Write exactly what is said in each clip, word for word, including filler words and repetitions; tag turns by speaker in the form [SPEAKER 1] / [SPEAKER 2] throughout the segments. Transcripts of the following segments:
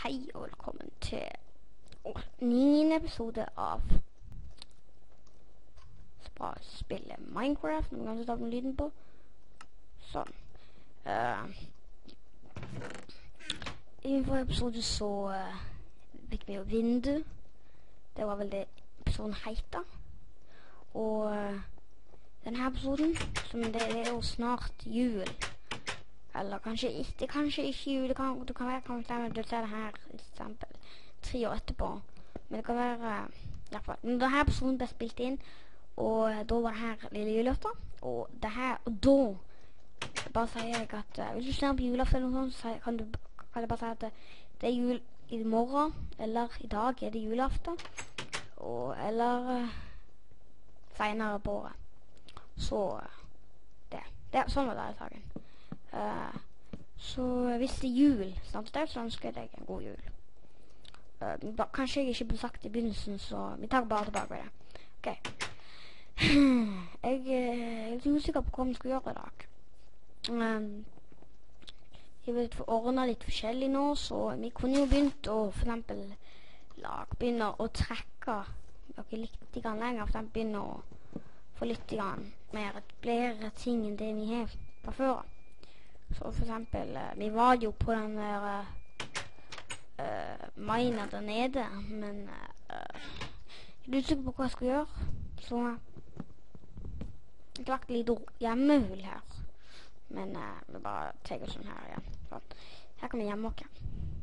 [SPEAKER 1] Hei og velkommen til niende episode av Skal spille Minecraft. Nå kan du starte med lyden på. Sånn. Uh, I forrige episode så uh, fikk vi jo vindu. Det var vel det episoden heita. Og uh, denne episoden, som det er jo snart jul. Eller kanskje ikke, kanskje ikke jul, det kan, du kan være kanskje at du ser det her, for eksempel, tre år etterpå. Men det kan være, i hvert fall, når denne episoden ble spilt inn, og da var det her lille julaften, og det her, og da, bare sier jeg at, uh, hvis du ser på julaften eller noe sånt, så kan du, kan jeg bare si at det, det er jul i morgen, eller i dag er det julaften, og, eller uh, senere på året. Så, uh, det, det, sånn var det i dagen. Uh, så hvis det er jul snart der, så ønsker jeg deg en god jul. Uh, da, kanskje jeg ikke ble sagt i begynnelsen, så vi tar bare tilbake med det. Ok. jeg, uh, jeg er litt usikker på hva vi skal gjøre i dag. Um, jeg vil ordne litt forskjellig nå, så vi kunne jo begynt å for eksempel lag, begynne å trekke dere litt grann lenger, for eksempel begynne å få litt grann mer flere ting enn det vi har på før. Så for eksempel, uh, vi var jo på den der uh, uh, miner der nede, men uh, jeg er usikker på hva jeg skal gjøre, så jeg har lagt litt hjemmehull her, men uh, vi bare tar sånn her igjen. Sånn. Her kan vi gjemme oss.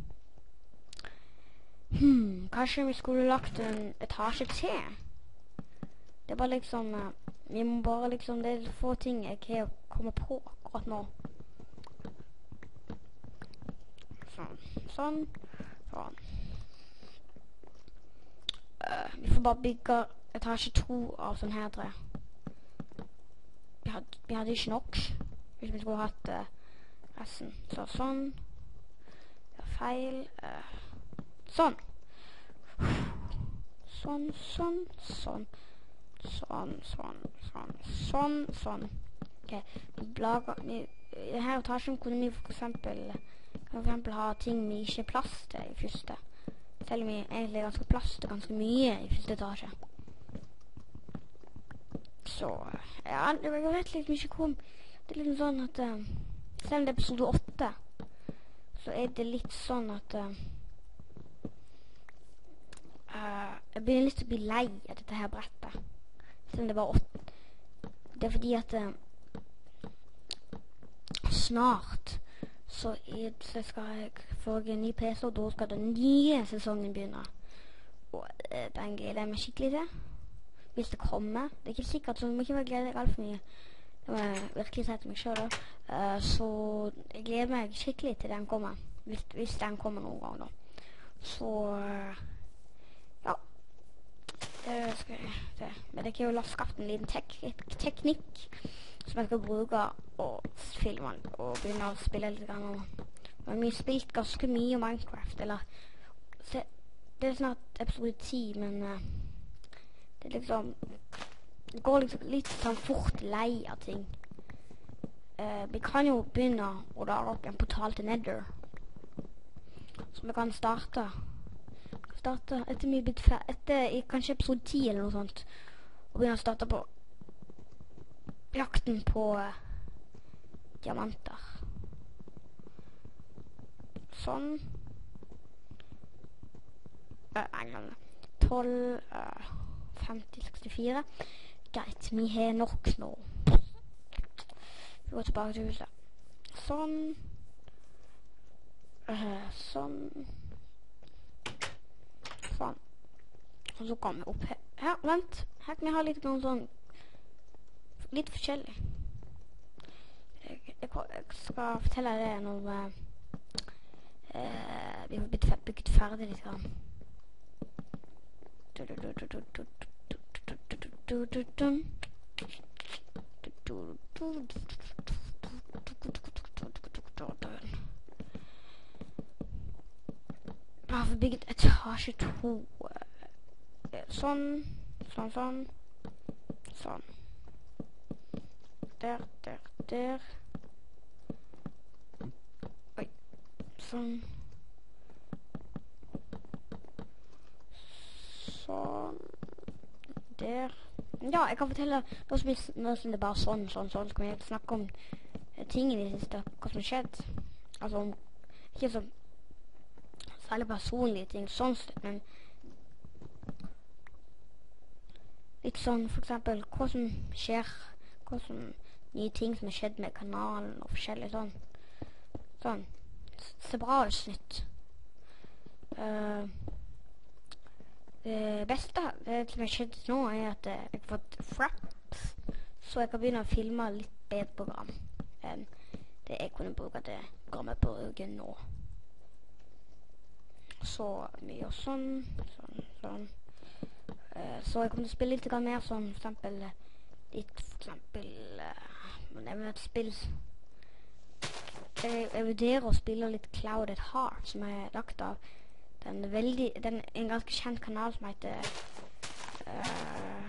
[SPEAKER 1] Hmm, kanskje vi skulle lagt en etasje til? Det er bare liksom, uh, vi må bare liksom, det er få ting jeg har kommet på akkurat nå. Sånn, sånn, sånn. Uh, vi får bare bygge etasje to av sånn her tre. Vi hadde, vi hadde ikke nok, hvis vi skulle hatt uh, resten. Så sånn. Det er feil. Uh, sånn. Sånn, sånn, sånn. Sånn, sånn, sånn, sånn, sånn. Ok, vi lager, vi, i denne etasjen kunne vi for eksempel for eksempel ha ting vi ikke har plass til i første. Selv om vi egentlig har ganske plass til ganske mye i første etasje. Så, ja, jeg vet litt mye om. Det er litt sånn at, uh, selv om det er episode åtte, så er det litt sånn at, uh, uh, jeg begynner litt å bli lei av dette her brettet. Selv om det var åtte. Det er fordi at, uh, snart, Så, jeg, så skal jeg få en ny P C, og da skal den nye sesongen begynne. Og eh, den gleder jeg meg skikkelig til. Hvis det kommer. Det er ikke sikkert, så du må ikke være glede deg alt for mye. Det må jeg virkelig si til meg selv da. Uh, så jeg gleder meg skikkelig til den kommer. Hvis, hvis den kommer noen gang da. Så, uh, ja. Det skal jeg se. Men det er ikke jo skapt en liten tek teknikk som jeg skal bruke og filme og begynne å spille litt grann. Og vi har spilt ganske mye Minecraft, eller se, det er snart episode ti, men uh, det er liksom det går liksom litt sånn fort lei av ting. Uh, vi kan jo begynne å lage en portal til Nether, så vi kan starte starte etter vi blitt ferdig, etter kanskje episode ti eller noe sånt, og begynne å starte på jakten på uh, diamanter. Sånn. Uh, jeg glemmer det. tolv, uh, femti, sekstifire. Greit, vi har nok nå. Vi går tilbake til huset. Sånn. Uh, sånn. Sånn. Og så kommer vi opp her. Her, vent. Her kan vi ha litt noen sånn litt forskjellig. Jeg, jeg, jeg skal fortelle deg når uh, uh, vi har blitt bygget ferdig litt grann. Vi har bygget etasje to. Sånn, sånn, sånn, sånn. Der, der, der. Oi. Sånn. der. Ja, jeg kan fortelle nå som, nå som det er bare sånn, sånn, sånn, så kan jeg snakke om eh, ting i det siste, hva som har skjedd. Altså, om, ikke så særlig personlige ting, sånn sett, men litt sånn, for eksempel, hva som skjer, hva som, nye ting som har skjedd med kanalen og forskjellig sånn. Sånn, se bra ut snitt. Uh, det beste det som har skjedd nå er at uh, jeg har fått fraps, så jeg kan begynne å filme litt bedre program enn det jeg kunne bruke det programmet på bruken nå. Så mye og sånn, sånn, sånn. Uh, så jeg kommer til å spille litt mer sånn, for eksempel, litt, for eksempel, uh, må nevne et spill. Jeg, jeg vurderer å spille litt Cloud at Heart, som er lagt av den veldig, den en ganske kjent kanal som heter uh,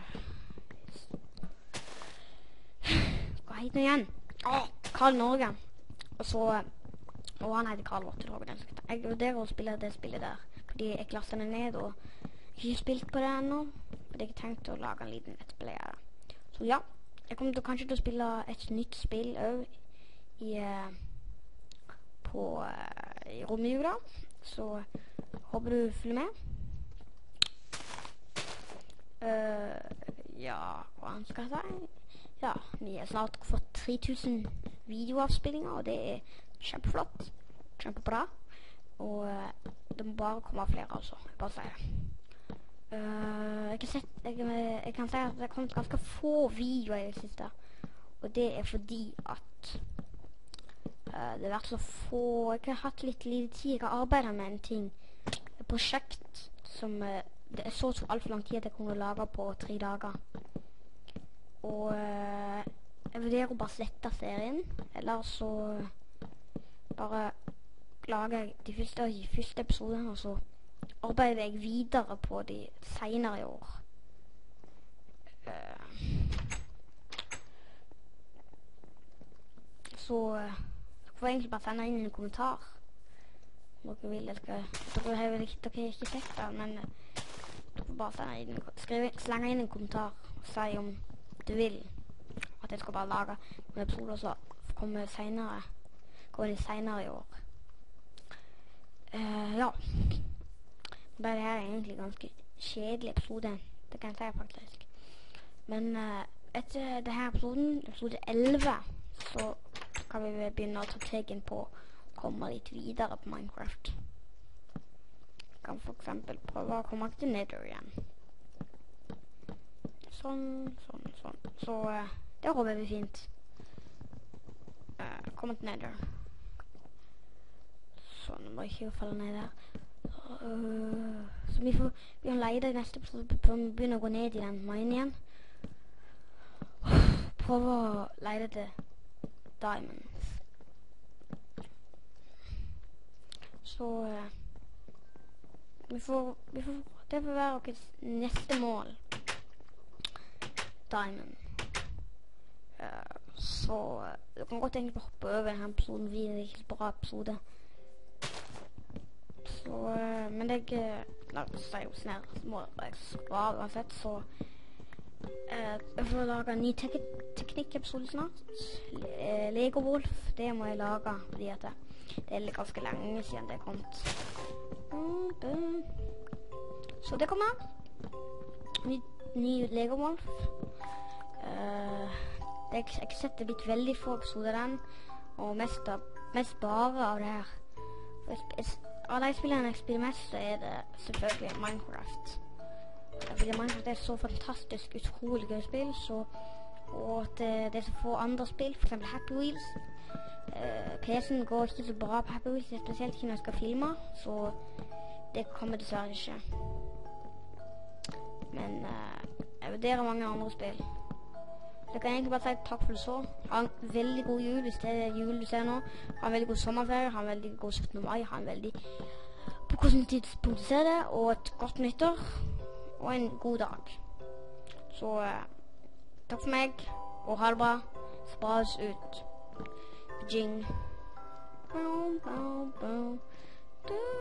[SPEAKER 1] hva heter den igjen? Åh, Karl Norge. Og så, og han heter Karl Vortelhagen. Jeg vurderer å spille det spillet der, fordi jeg lastet den ned og ikke spilt på det ennå, fordi jeg tenkte å lage en liten nettplayer. Så ja, jeg kommer til, kanskje til å spille et nytt spill også i, uh, på uh, i romjula, så håper du følger med. Uh, ja, hva skal jeg si? Ja, vi har snart fått tre tusen videoavspillinger, og det er kjempeflott, kjempebra. Og uh, det må bare komme flere, altså. Jeg bare sier det. Uh, jeg, kan sett, jeg, jeg kan si at det har kommet ganske få videoer i det siste, og det er fordi at uh, det har vært så få. Jeg har hatt litt lite tid. Jeg har arbeidet med en ting, et prosjekt som uh, det er så alt for lang tid at jeg kunne lage på tre dager. Og uh, jeg vurderer å bare slette serien, eller så bare lage de første, de første episodene, og så arbeider jeg videre på de senere i år. Uh, så uh, dere får egentlig bare sende inn en kommentar. Om dere vil, jeg skal, dere har vel ikke, dere har ikke sett det, men uh, dere får bare sende inn, skrive, slenge inn en kommentar og si om du vil at jeg skal bare lage en episode som kommer senere, kommer de senere i år. Uh, ja. Det her er egentlig ganske kjedelig episode, det kan jeg si faktisk. Men uh, etter denne episoden, episode elleve, så kan vi begynne å ta tegen på å komme litt videre på Minecraft. Jeg kan for eksempel prøve å komme til Nether igjen. Sånn, sånn, sånn. Så uh, det håper jeg blir fint. Uh, komme til Nether. Sånn, nå må jeg ikke falle ned der. Uh, så vi får begynne å leide i neste episode, begynne å gå ned i den mine igjen. Prøve å leide til diamonds. Så uh, vi, får, vi får det får være vårt neste mål. Diamond. Uh, så uh, du kan godt egentlig hoppe over denne episoden, fordi det er ikke så bra episode. Så, uh, men jeg la oss si jo sånn her, må jeg spare uansett, så uh, jeg får lage en ny tek teknikk-episode snart. Le uh, Lego Wolf, det må jeg lage, fordi at det, det er ganske lenge siden det er kommet. Mm, det. Så det kommer. Ny, ny Lego Wolf. Uh, jeg har sett det blitt veldig få episoder den, og mest, av, mest bare av det her. Av de spillene jeg spiller mest, så er det selvfølgelig Minecraft. Fordi Minecraft er så fantastisk, utrolig gøy spill, så, og at det, det er så få andre spill, for eksempel Happy Wheels. Uh, P C-en går ikke så bra på Happy Wheels, spesielt ikke når jeg skal filme, så det kommer dessverre ikke. Men uh, jeg vurderer mange andre spill. Så jeg kan egentlig bare si takk for det så. Ha en veldig god jul, hvis det er jul du ser nå. Ha en veldig god sommerferie, ha en veldig god syttende mai, ha en veldig på hvordan tidspunkt du ser det, og et godt nyttår, og en god dag. Så uh, takk for meg, og ha det bra. Spras ut. Jing. Boom, boom, boom.